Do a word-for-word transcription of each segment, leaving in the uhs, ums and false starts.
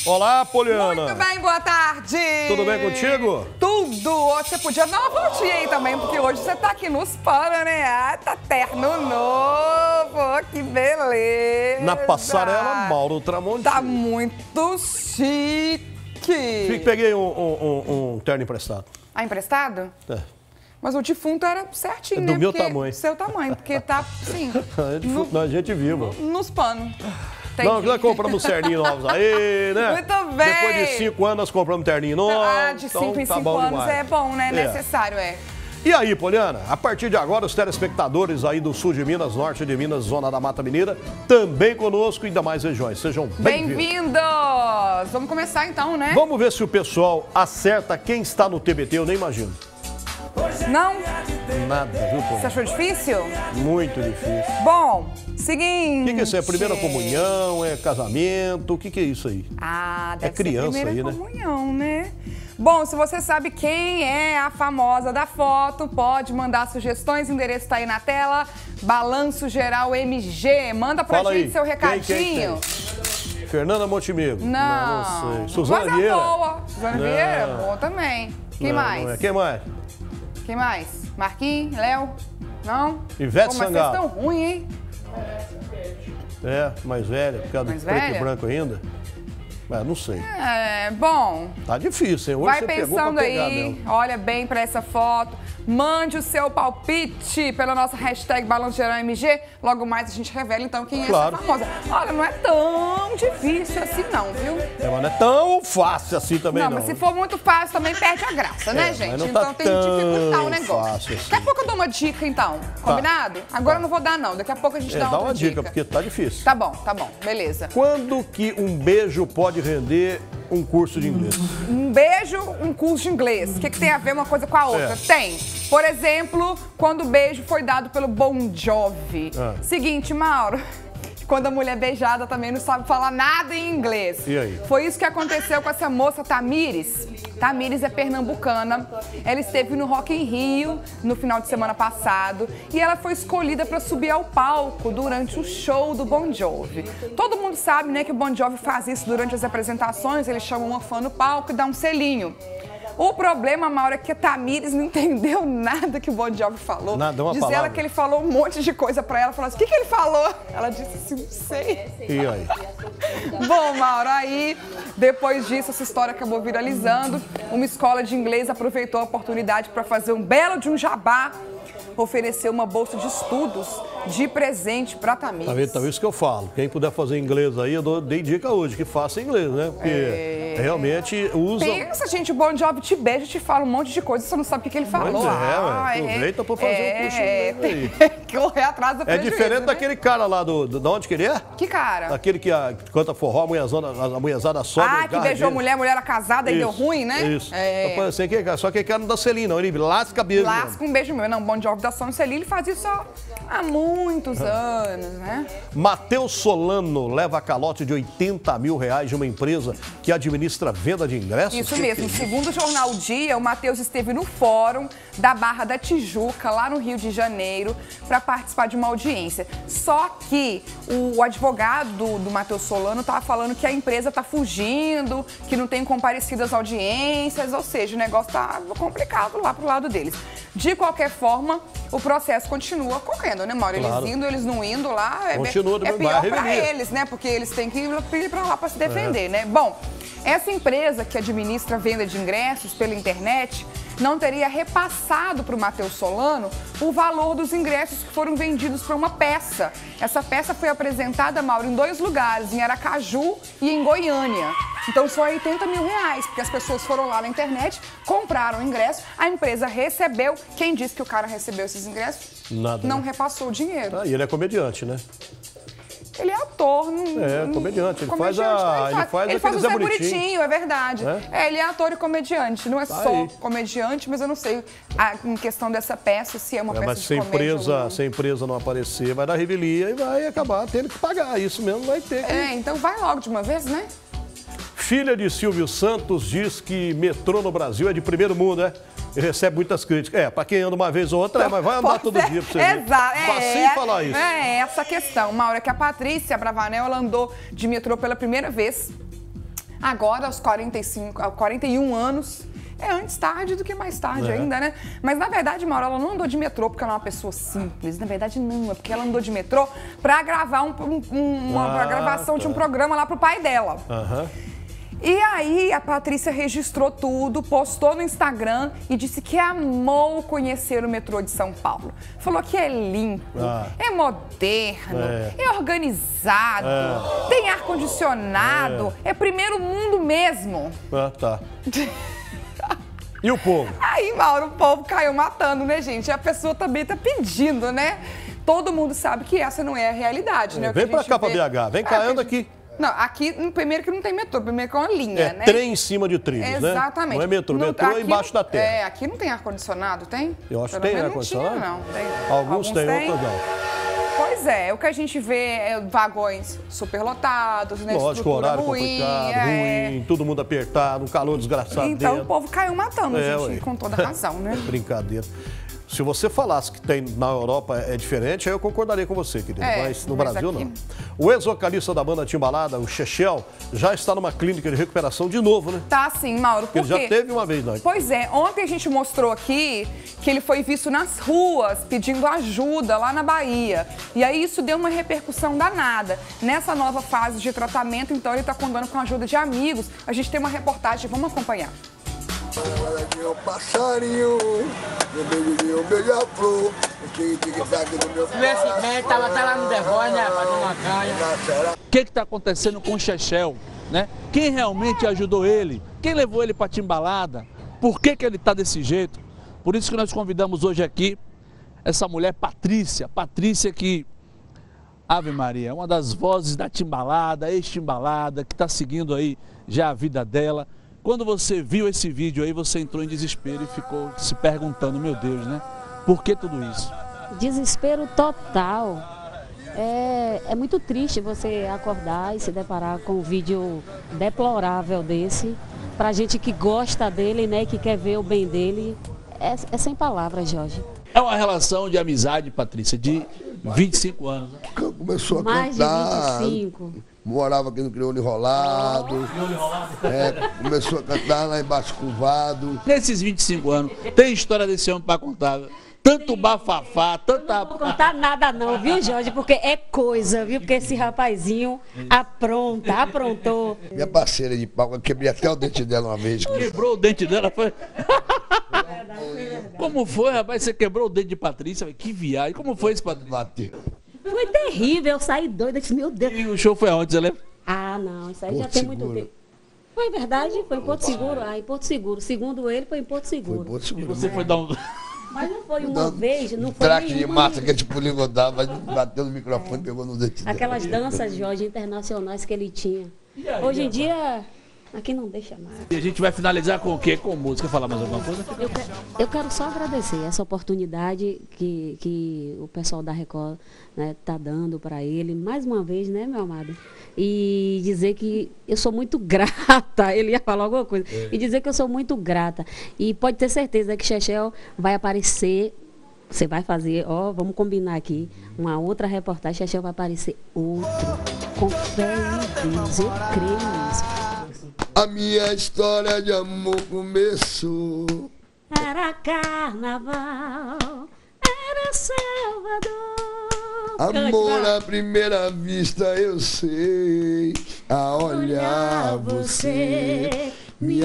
Olá, Poliana. Muito bem, boa tarde. Tudo bem contigo? Tudo. Hoje você podia dar uma voltinha aí também, porque hoje você tá aqui nos panos, né? Ah, tá terno novo. Que beleza. Na passarela Mauro Tramontim. Tá muito chique. Fique, peguei um, um, um, um terno emprestado. Ah, emprestado? É. Mas o defunto era certinho, É né? do meu Porque tamanho. Seu tamanho, porque tá, sim, É defunto, não, a gente viva. nos panos. Não, nós compramos terninho novos aí, né? Muito bem. Depois de cinco anos, nós compramos terninho novo. Ah, de cinco então, em tá cinco bom anos demais. é bom, né? É. Necessário, é. E aí, Poliana, a partir de agora, os telespectadores aí do sul de Minas, norte de Minas, zona da Mata Mineira, também conosco e ainda mais regiões. Sejam bem-vindos. Bem-vindos! Vamos começar então, né? Vamos ver se o pessoal acerta quem está no T B T, eu nem imagino. Não? Nada, viu, Poliana? Você achou difícil? Muito difícil. Bom, seguinte... O que, que é isso? É primeira comunhão? É casamento? O que, que é isso aí? Ah, deve É criança ser primeira aí, né? comunhão, né? Bom, se você sabe quem é a famosa da foto, pode mandar sugestões, o endereço tá aí na tela. Balanço Geral M G. Manda pra Fala gente aí. seu Quem, recadinho. quem, quem? Fernanda Montenegro? Não. Não sei. Suzana Mas é Vieira? boa. Suzana Não. Vieira, boa também. Quem Não, mais? não é. Quem mais? Quem mais? Marquinhos? Léo? Não? Ivete Pô, mas Sangalo. vocês estão ruins, hein? É, mais velha, por causa Mais do preto velha? e branco ainda. Mas não sei. É, bom, Tá difícil, hein? Hoje vai você pegou pra pensando pegar aí, mesmo. olha bem pra essa foto, mande o seu palpite pela nossa hashtag Balanço Geral M G, logo mais a gente revela então quem Claro. é essa famosa. Olha, não é tão difícil assim não, viu? É, mas não é tão fácil assim também, Não, não. mas se for muito fácil também perde a graça, né, É, gente? mas não tá Então tem que dificultar o tão negócio. fácil assim. Daqui a pouco eu dou uma dica então, combinado? Agora eu não vou dar não, daqui a pouco a gente É, dá dá outra uma dica, dica. porque tá difícil. Tá bom, tá bom, beleza. Quando que um beijo pode render um curso de inglês? Um beijo, um curso de inglês. O que, que tem a ver uma coisa com a outra? É. Tem. Por exemplo, quando o beijo foi dado pelo Bon Jovi. Ah. Seguinte, Mauro. Quando a mulher beijada também não sabe falar nada em inglês. E aí? Foi isso que aconteceu com essa moça Tamires. Tamires é pernambucana. Ela esteve no Rock in Rio no final de semana passado e ela foi escolhida para subir ao palco durante o show do Bon Jovi. Todo mundo sabe, né, que o Bon Jovi faz isso durante as apresentações. Ele chama uma fã no palco e dá um selinho. O problema, Mauro, é que a Tamires não entendeu nada que o Bon Jovi falou. Nada, uma Diz palavra. ela que ele falou um monte de coisa pra ela. Falou assim, o que, que ele falou? Ela disse assim, não sei. E aí? Bom, Mauro, aí, depois disso, essa história acabou viralizando. Uma escola de inglês aproveitou a oportunidade para fazer um belo de um jabá, ofereceu uma bolsa de estudos de presente para Tamires. Tá vendo? Tá vendo isso que eu falo. Quem puder fazer inglês aí, eu dou, dei dica hoje, que faça inglês, né? Porque É. realmente usa... Pensa, gente, o Bon Jovi te beija, te fala um monte de coisa, você não sabe o que, que ele falou. Pois é, Ah, ué. Aproveita pra fazer um curso de é, inglês tem que correr atrás da É prejuízo, diferente né? daquele cara lá do, do... De onde que ele é? Que cara? Aquele que, a, que canta forró, a mulherzada, a mulherzada sobe. Ah, que beijou a mulher, a mulher era casada e deu ruim, né? Isso. É. Então, assim, que, só que ele cara não dá selinho, não. Ele lasca beijo. Lasca um beijo meu. Não, Bon Jovi da São Celia, ele faz isso há, há muitos anos, né? Matheus Solano leva calote de oitenta mil reais de uma empresa que administra venda de ingressos? Isso Que mesmo. que é Segundo o jornal Dia, o Matheus esteve no fórum da Barra da Tijuca, lá no Rio de Janeiro, para participar de uma audiência. Só que o advogado do, do Matheus Solano estava falando que a empresa está fugindo, que não tem comparecido às audiências, ou seja, o negócio está complicado lá pro lado deles. De qualquer forma, o processo continua correndo, né, Mauro? Claro. Eles indo, eles não indo lá, é, Continua, é vai pior para revelia. eles, né? Porque eles têm que ir para lá para se defender, né? Bom, essa empresa que administra a venda de ingressos pela internet não teria repassado para o Matheus Solano o valor dos ingressos que foram vendidos para uma peça. Essa peça foi apresentada, Mauro, em dois lugares, em Aracaju e em Goiânia. Então, só oitenta mil reais, porque as pessoas foram lá na internet, compraram o ingresso, a empresa recebeu. Quem disse que o cara recebeu esses ingressos? Nada, Não né? repassou o dinheiro. Ah, e ele é comediante, né? Ele é ator. Não, É, comediante. Ele faz comediante, a- não, ele faz ele faz o aquele Zé Zé Bonitinho. Bonitinho, é verdade. É? É, ele é ator e comediante. Não é Tá só aí. comediante, mas eu não sei a, em questão dessa peça, se é uma É, peça mas de se a, comédia empresa, ou não. se a empresa não aparecer, vai dar revelia e vai acabar tendo que pagar. Isso mesmo vai ter que... É, então vai logo de uma vez, né? Filha de Silvio Santos diz que metrô no Brasil é de primeiro mundo, né? E recebe muitas críticas. É, pra quem anda uma vez ou outra, é, mas vai andar todo dia pra você ver. Exato. Facinho É, falar isso. É essa a questão. Mauro, é que a Patrícia Bravanel ela andou de metrô pela primeira vez. Agora, aos quarenta e cinco, aos quarenta e um anos, é antes tarde do que mais tarde é. ainda, né? Mas, na verdade, Mauro, ela não andou de metrô porque ela é uma pessoa simples. Na verdade, não. É porque ela andou de metrô pra gravar um, um, uma ah, gravação tá. de um programa lá pro pai dela. Aham. Uhum. E aí a Patrícia registrou tudo, postou no Instagram e disse que amou conhecer o metrô de São Paulo. Falou que é limpo, ah. é moderno, é, é organizado, é. tem ar-condicionado, é. é primeiro mundo mesmo. Ah, tá. E o povo? Aí, Mauro, o povo caiu matando, né, gente? E a pessoa também tá pedindo, né? Todo mundo sabe que essa não é a realidade, é, né? Vem pra cá, vê... pra B H, vem cá, anda aqui. Não, aqui, primeiro que não tem metrô, primeiro que é uma linha, é, né? Trem em cima de trilhos, Exatamente. né? Exatamente. Não é metrô, metrô é embaixo não, da terra. É, aqui não tem ar-condicionado, tem? Eu acho que tem ar-condicionado. Não, tem. Alguns, Alguns têm, tem. outros não. Pois é, o que a gente vê é vagões superlotados, né? Lógico, horário ruim, complicado, é... ruim, todo mundo apertado, um calor desgraçado Então dentro. o povo caiu matando, é, gente, ué. com toda razão, né? Brincadeira. Se você falasse que tem na Europa é diferente, aí eu concordaria com você, querido. É, mas no mas Brasil, aqui... não. O ex-vocalista da banda Timbalada, o Chechel, já está numa clínica de recuperação de novo, né? Tá sim, Mauro. Por ele já teve uma vez, não? Pois é. Ontem a gente mostrou aqui que ele foi visto nas ruas pedindo ajuda lá na Bahia. E aí isso deu uma repercussão danada. Nessa nova fase de tratamento, então ele está contando com a ajuda de amigos. A gente tem uma reportagem, vamos acompanhar. Meu passarinho, meu beijo, meu beija-flor, o tic-tic-tac do meu coração. Tá lá, tá lá no The Voice, né, fazendo uma canha. O que que tá acontecendo com o Chechel, né? Quem realmente ajudou ele? Quem levou ele pra Timbalada? Por que que ele tá desse jeito? Por isso que nós convidamos hoje aqui essa mulher Patrícia, Patrícia que, Ave Maria, é uma das vozes da Timbalada, ex-Timbalada, que tá seguindo aí já a vida dela. Quando você viu esse vídeo aí, você entrou em desespero e ficou se perguntando, meu Deus, né? Por que tudo isso? Desespero total. É, é muito triste você acordar e se deparar com um vídeo deplorável desse. Pra gente que gosta dele, né, que quer ver o bem dele, é, é sem palavras, Jorge. É uma relação de amizade, Patrícia, de vinte e cinco anos. Né? Começou a Mais cantar. de vinte e cinco. Morava aqui no Crioulo Enrolado. Oh. É, começou a cantar lá embaixo com o Vado. Nesses vinte e cinco anos, tem história desse homem para contar. Tanto bafafá, tanta... Não vou contar nada não, viu, Jorge? Porque é coisa, viu? Porque esse rapazinho apronta, aprontou. Minha parceira de palco, eu quebrei até o dente dela uma vez. Quebrou o dente dela? Foi... Como foi, rapaz? Você quebrou o dente de Patrícia? Que viagem. Como foi isso, Patrícia? Bateu. Foi terrível, eu saí doida, eu disse, meu Deus. E o show foi aonde, você lembra? Ah, não, isso aí Porto já tem Seguro. muito tempo. Foi verdade, foi em Porto Seguro. Ah, em Porto Seguro. Segundo ele, foi em Porto Seguro. Foi Porto Seguro. E você foi dar um... Mas não foi uma vez, não foi traque de massa vez. que a gente podia mas bateu no microfone e pegou no dente dela. Aquelas danças, Jorge, internacionais que ele tinha. Hoje em dia, aqui não deixa mais. E a gente vai finalizar com o quê? Com música. Falar mais alguma coisa? Eu, que, eu quero só agradecer essa oportunidade que, que o pessoal da Record está, né, dando para ele, mais uma vez, né, meu amado? E dizer que eu sou muito grata, ele ia falar alguma coisa, é. e dizer que eu sou muito grata. E pode ter certeza que Chechel vai aparecer, você vai fazer, ó, vamos combinar aqui, uma outra reportagem, Chechel vai aparecer outro, com fé em Deus, eu creio nisso. A minha história de amor começou. Era carnaval, era Salvador. Amor à primeira vista, eu sei. A olhar você, me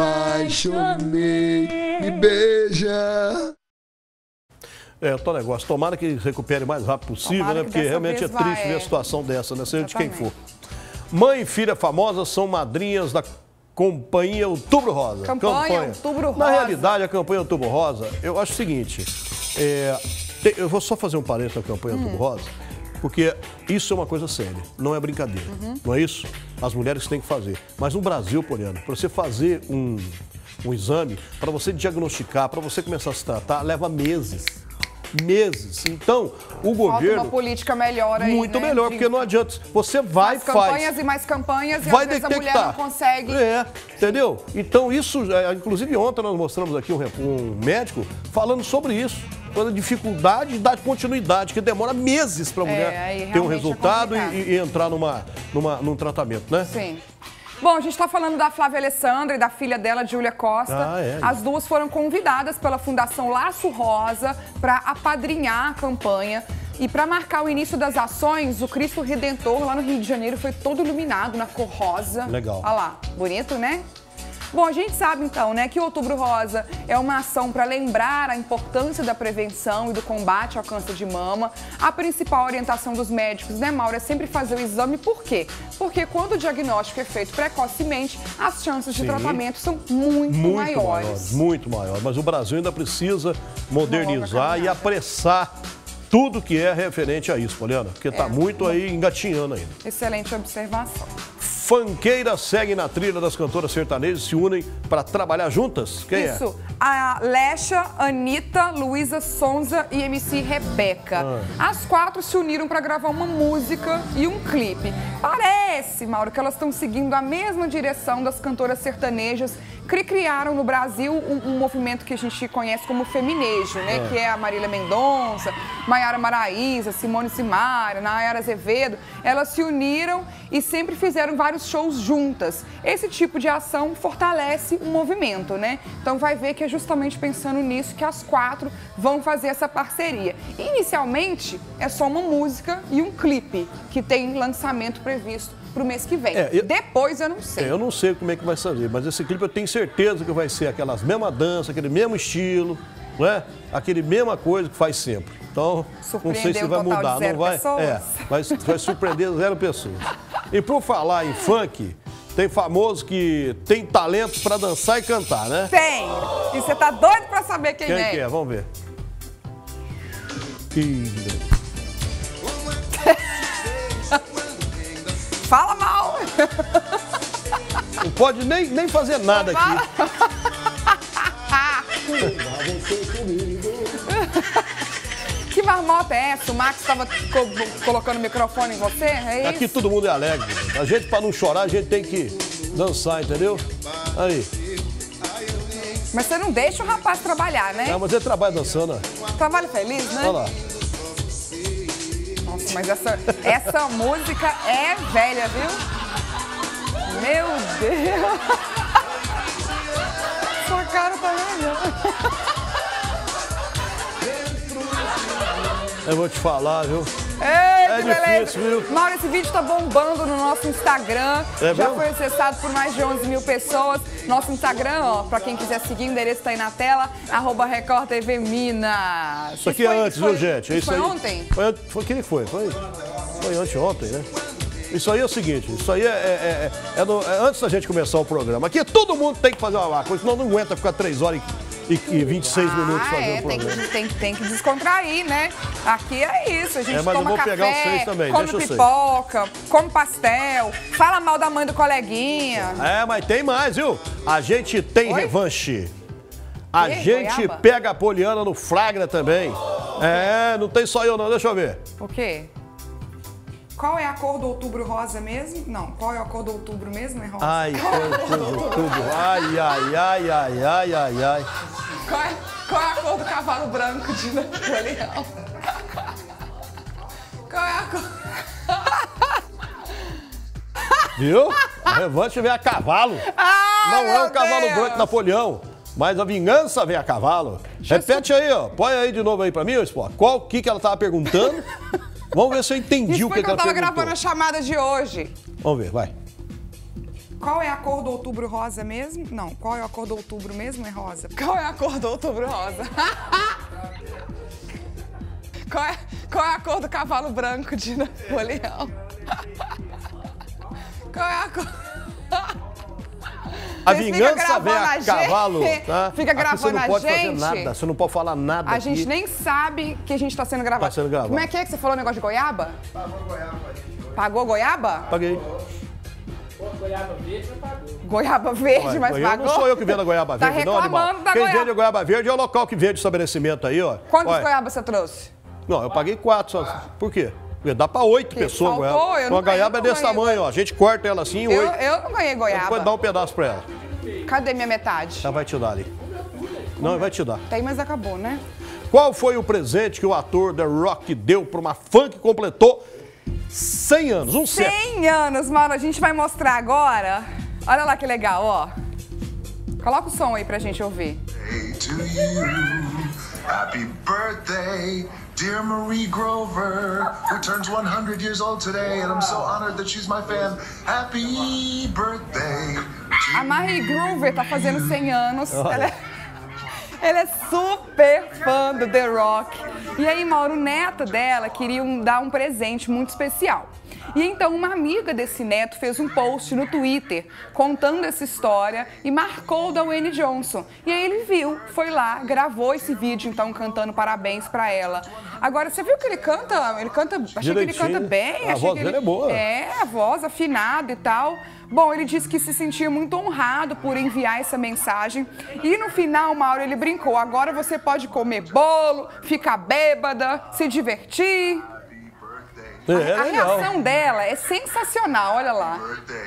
apaixonei. Me beija. É, o tal negócio. Tomara que recupere o mais rápido possível, Tomara, né? Porque realmente é triste vai, ver é. a situação dessa, né? Seja de quem Exatamente. for. Mãe e filha famosas são madrinhas da Companhia Outubro Rosa. Campanha, campanha. Outubro Rosa. Na realidade, a Campanha Outubro Rosa, eu acho o seguinte, é, eu vou só fazer um parênteses na Campanha hum. Outubro Rosa, porque isso é uma coisa séria, não é brincadeira, uhum. não é isso? As mulheres têm que fazer. Mas no Brasil, Poliana, para você fazer um, um exame, para você diagnosticar, para você começar a se tratar, leva meses. Meses. Então, o Falta governo... uma política melhor aí, Muito né? melhor, porque não adianta. Você vai e faz. Mais campanhas e mais campanhas e vai às vezes detectar. a mulher não consegue. É, entendeu? Então, isso... Inclusive, ontem nós mostramos aqui um, um médico falando sobre isso. Toda dificuldade de dar continuidade, que demora meses para a mulher é, ter um é resultado e, e entrar numa, numa, num tratamento, né? Sim. Bom, a gente está falando da Flávia Alessandra e da filha dela, Júlia Costa. Ah, é. As duas foram convidadas pela Fundação Laço Rosa para apadrinhar a campanha. E para marcar o início das ações, o Cristo Redentor lá no Rio de Janeiro foi todo iluminado na cor rosa. Legal. Olha lá, bonito, né? Bom, a gente sabe então, né, que o Outubro Rosa é uma ação para lembrar a importância da prevenção e do combate ao câncer de mama. A principal orientação dos médicos, né, Mauro, é sempre fazer o exame. Por quê? Porque quando o diagnóstico é feito precocemente, as chances de Sim. tratamento são muito, Muito maiores. maiores. Muito maior. Mas o Brasil ainda precisa modernizar e caminhada. apressar tudo que é referente a isso, Poliana, porque está É. muito aí engatinhando ainda. Excelente observação. Fanqueiras seguem na trilha das cantoras sertanejas e se unem para trabalhar juntas? Quem é? Isso, a Lecha, Anitta, Luísa Sonza e M C Rebeca. Ah. As quatro se uniram para gravar uma música e um clipe. Parece, Mauro, que elas estão seguindo a mesma direção das cantoras sertanejas que criaram no Brasil um, um movimento que a gente conhece como feminejo, né? Ah. Que é a Marília Mendonça, Maiara Maraíza, Simone Simaria, Nayara Azevedo. Elas se uniram e sempre fizeram vários shows juntas. Esse tipo de ação fortalece o movimento, né? Então vai ver que é justamente pensando nisso que as quatro vão fazer essa parceria. Inicialmente é só uma música e um clipe que tem lançamento previsto para o mês que vem. É, eu- Depois eu não sei. É, eu não sei como é que vai fazer, mas esse clipe eu tenho certeza que vai ser aquelas mesmas danças, aquele mesmo estilo, não é? Aquele mesma coisa que faz sempre. Então, não sei se Surpreender um vai total de mudar, zero não vai? pessoas? É, vai, vai surpreender zero pessoas. E por falar em funk, tem famoso que tem talento para dançar e cantar, né? Tem! E você tá doido para saber quem, Quem é? que é? Vamos ver. Ih, Fala mal! não pode nem, nem fazer nada aqui. Que marmota é essa? O Max estava co colocando o microfone em você? É isso? Aqui todo mundo é alegre. A gente, para não chorar, a gente tem que dançar, entendeu? Aí. Mas você não deixa o rapaz trabalhar, né? Ah, mas ele trabalha dançando, ó. Trabalho feliz, né? Olha lá. Nossa, mas essa, essa música é velha, viu? Meu Deus! Sua cara tá velha. Eu vou te falar, viu? Ei, É que difícil, beleza. viu? Mauro, esse vídeo tá bombando no nosso Instagram. É Já mesmo? foi acessado por mais de onze mil pessoas. Nosso Instagram, ó, pra quem quiser seguir, o endereço tá aí na tela, arroba Record T V Minas. Isso aqui é antes, viu, gente? É isso foi aí. ontem? Foi, an- foi quem foi? Foi, foi anteontem, né? Isso aí é o seguinte, isso aí é, é- é- é no- é antes da gente começar o programa. Aqui todo mundo tem que fazer uma coisa, senão não aguenta ficar três horas e, e, e vinte e seis minutos Ah, fazendo é, o tem programa. que, tem, tem que descontrair, né? Aqui é isso, a gente É, mas eu toma vou café, pegar vocês também, come deixa eu ser. pipoca, come pastel, fala mal da mãe do coleguinha. É, mas tem mais, viu? A gente tem Oi? revanche. A Quê? gente Goiaba? pega a Poliana no flagra também. É, não tem só eu não, deixa eu ver. O quê? Qual é a cor do outubro rosa mesmo? Não, qual é a cor do outubro mesmo? É rosa. Ai, tudo, tudo. Ai, ai, ai, ai, ai, ai, ai. Qual é, qual é a cor do cavalo branco de Napoleão? Qual é a cor? Viu? A revanche vem a cavalo. Ah, Não é meu o cavalo Deus! branco Napoleão, mas a vingança vem a cavalo. Repete aí, ó. Põe aí de novo aí pra mim, ô Sport. Qual que que ela tava perguntando? Vamos ver se eu entendi Isso o foi que, que que eu ela tava perguntou. gravando a chamada de hoje. Vamos ver, vai. Qual é a cor do outubro rosa mesmo? Não, qual é a cor do outubro mesmo? É rosa. Qual é a cor do outubro rosa? qual, é, qual é a cor do cavalo branco de Napoleão? qual é a cor... A Vocês ficam vingança vem gravando a a gente, cavalo, tá? fica Aqui gravando você não a pode fazer gente. nada, você não pode falar nada A aqui. gente nem sabe que a gente tá sendo gravado. Tá sendo gravado. Como é que é que você falou o negócio de goiaba? Pagou goiaba. Pagou goiaba? Paguei. Goiaba verde, Ué, mas goiaba- pagou? Não sou eu que vendo a goiaba Tá verde, não, animal. reclamando da Quem goiaba. vende a goiaba verde é o local que vende o estabelecimento aí, ó. Quantas Olha, goiabas você trouxe? Não, eu paguei quatro só. Por quê? Porque dá pra oito pessoas faltou? goiaba. Eu não Uma goiaba ganhei, é desse não ganhei. tamanho, ó. A gente corta ela assim, Eu, oito. eu não ganhei Depois dá goiaba. um pedaço pra ela. Cadê minha metade? Ela vai te dar ali. Não, vai te dar. Tem, mas acabou, né? Qual foi o presente que o ator The Rock deu pra uma fã que completou cem anos? Um set. cem anos, Mauro. A gente vai mostrar agora. Olha lá que legal, ó. Coloca o som aí pra gente ouvir. Happy birthday, dear Marie Grover, who turns one hundred years old today, and I'm so honored that she's my fan. Happy birthday. A Marie Grover tá fazendo cem anos. Ela é, ela é super fã do The Rock. E aí, Mauro, o neto dela queria um, dar um presente muito especial. E então uma amiga desse neto fez um post no Twitter contando essa história e marcou o Dwayne Johnson. E aí ele viu, foi lá, gravou esse vídeo então cantando parabéns pra ela. Agora, você viu que ele canta, ele canta, achei que ele canta bem. A voz que dele ele, é boa. É, a voz afinada e tal. Bom, ele disse que se sentia muito honrado por enviar essa mensagem. E no final, Mauro, ele brincou, agora você pode comer bolo, ficar bêbada, se divertir. É, a, é a reação dela é sensacional, olha lá.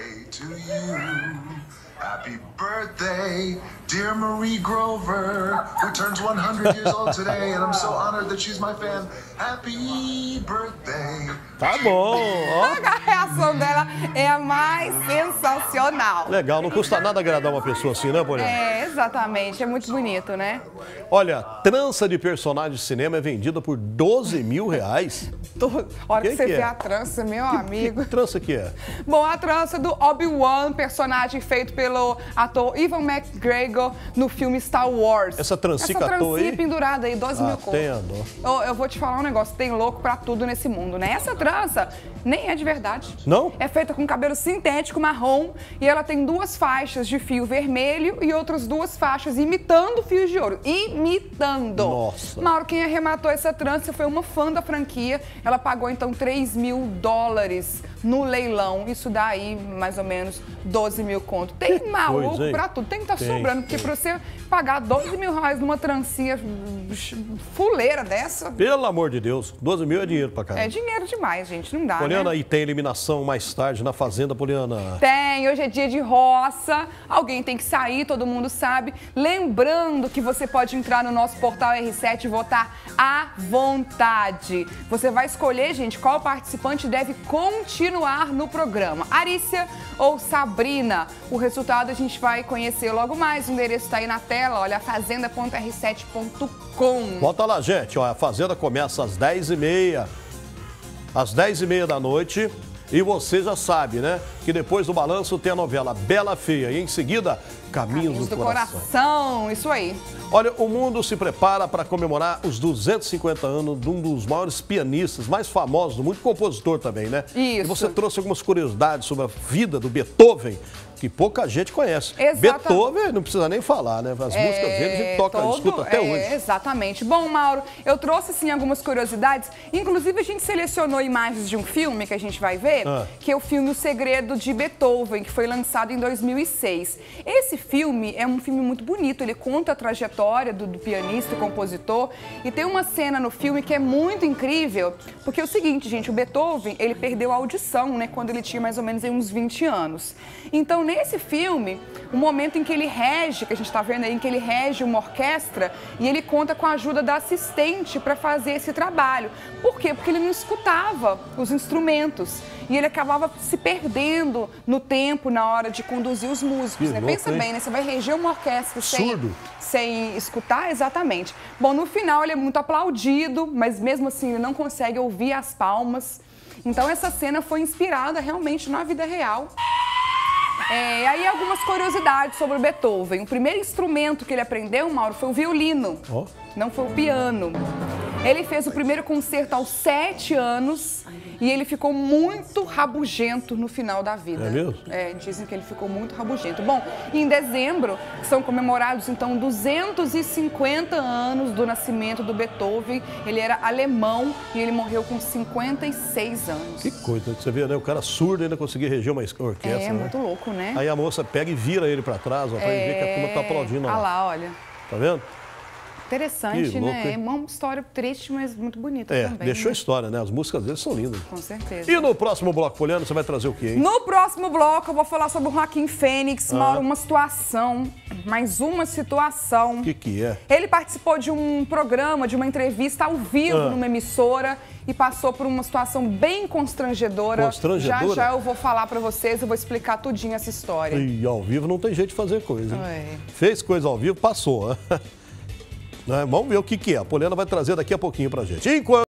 Happy birthday, dear Marie Grover, who turns one hundred years old today, and I'm so honored that she's my fan. Happy birthday. Tá bom, ó. A reação dela é a mais sensacional. Legal, não custa nada agradar uma pessoa assim, né, Poliana? É, exatamente, é muito bonito, né? Olha, trança de personagem de cinema é vendida por doze mil reais. A hora que, Que você que vê é? a trança, meu Que amigo. trança que é? Bom, a trança do Obi-Wan, personagem feito pelo ator Ewan McGregor no filme Star Wars. Essa trancinha Essa trancinha aí? pendurada aí, doze mil Ah, conto. tem a dó. Eu, eu vou te falar um negócio, tem louco pra tudo nesse mundo, né? Essa trança nem é de verdade. Não? É feita com cabelo sintético marrom e ela tem duas faixas de fio vermelho e outras duas faixas imitando fios de ouro. Imitando. Nossa. Mauro, quem arrematou essa trança foi uma fã da franquia. Ela pagou então três mil dólares no leilão. Isso dá aí mais ou menos doze mil conto. Tem Que maluco coisa, hein? pra tudo. Tem que estar Tem, sobrando, porque tem. pra você pagar doze mil reais numa trancinha fuleira dessa, Pelo amor de Deus, doze mil é dinheiro pra cá. é dinheiro demais, gente. Não dá, Poliana, né? e tem eliminação mais tarde na Fazenda, Poliana. Tem, hoje é dia de roça, alguém tem que sair, todo mundo sabe. Lembrando que você pode entrar no nosso portal R sete e votar à vontade. Você vai escolher, gente, qual participante deve continuar no programa, Arícia ou Sabrina. O resultado a gente vai conhecer logo mais, o endereço está aí na tela, olha, fazenda ponto r sete ponto com. Bota lá, gente, ó, a Fazenda começa às dez e meia. Às dez e meia da noite. E você já sabe, né? Que depois do balanço tem a novela Bela Feia. E em seguida, Caminhos, Caminhos do, do Coração. coração, isso aí. Olha, o mundo se prepara para comemorar os duzentos e cinquenta anos de um dos maiores pianistas, mais famosos do mundo, compositor também, né? Isso. E você trouxe algumas curiosidades sobre a vida do Beethoven, que pouca gente conhece. Exatamente. Beethoven, não precisa nem falar, né? As músicas dele a gente toca, todo- escuta até é, hoje. Exatamente. Bom, Mauro, eu trouxe sim algumas curiosidades. Inclusive, a gente selecionou imagens de um filme que a gente vai ver, Ah. que é o filme O Segredo de Beethoven, que foi lançado em dois mil e seis. Esse filme é um filme muito bonito, ele conta a trajetória do, do pianista e compositor. E tem uma cena no filme que é muito incrível, porque é o seguinte, gente, o Beethoven, ele perdeu a audição, né, quando ele tinha mais ou menos aí uns vinte anos. Então, nesse filme, o momento em que ele rege, que a gente está vendo aí, em que ele rege uma orquestra e ele conta com a ajuda da assistente para fazer esse trabalho. Por quê? Porque ele não escutava os instrumentos e ele acabava se perdendo no tempo, na hora de conduzir os músicos, Que né? louco, Pensa hein? bem, né? Você vai reger uma orquestra sem, Surdo. sem escutar, exatamente. Bom, no final ele é muito aplaudido, mas mesmo assim ele não consegue ouvir as palmas. Então essa cena foi inspirada realmente na vida real. É, aí algumas curiosidades sobre o Beethoven. O primeiro instrumento que ele aprendeu, Mauro, foi o violino, Ó. não foi o piano. Ele fez o primeiro concerto aos sete anos e ele ficou muito rabugento no final da vida. É mesmo? É, dizem que ele ficou muito rabugento. Bom, em dezembro são comemorados, então, duzentos e cinquenta anos do nascimento do Beethoven. Ele era alemão e ele morreu com cinquenta e seis anos. Que coisa, você vê, né? O cara surdo ainda conseguia reger uma orquestra, É, né? muito louco, né? Aí a moça pega e vira ele pra trás, ó, pra ele ver que a turma tá aplaudindo Ah lá. lá, olha. Tá vendo? Interessante, Que louco, né? hein? É uma história triste, mas muito bonita É, também. deixou né? a história, né? As músicas deles são lindas. Com certeza. E no próximo bloco, Poliana, você vai trazer o quê, hein? No próximo bloco, eu vou falar sobre o Joaquim Fênix, Ah. Mauro, uma situação, mais uma situação. O que que é? Ele participou de um programa, de uma entrevista ao vivo Ah. numa emissora e passou por uma situação bem constrangedora. Constrangedora? Já já eu vou falar pra vocês, eu vou explicar tudinho essa história. E ao vivo não tem jeito de fazer coisa, hein? É. Fez coisa ao vivo, passou. Né? Vamos ver o que que é. A Poliana vai trazer daqui a pouquinho pra gente. Enquanto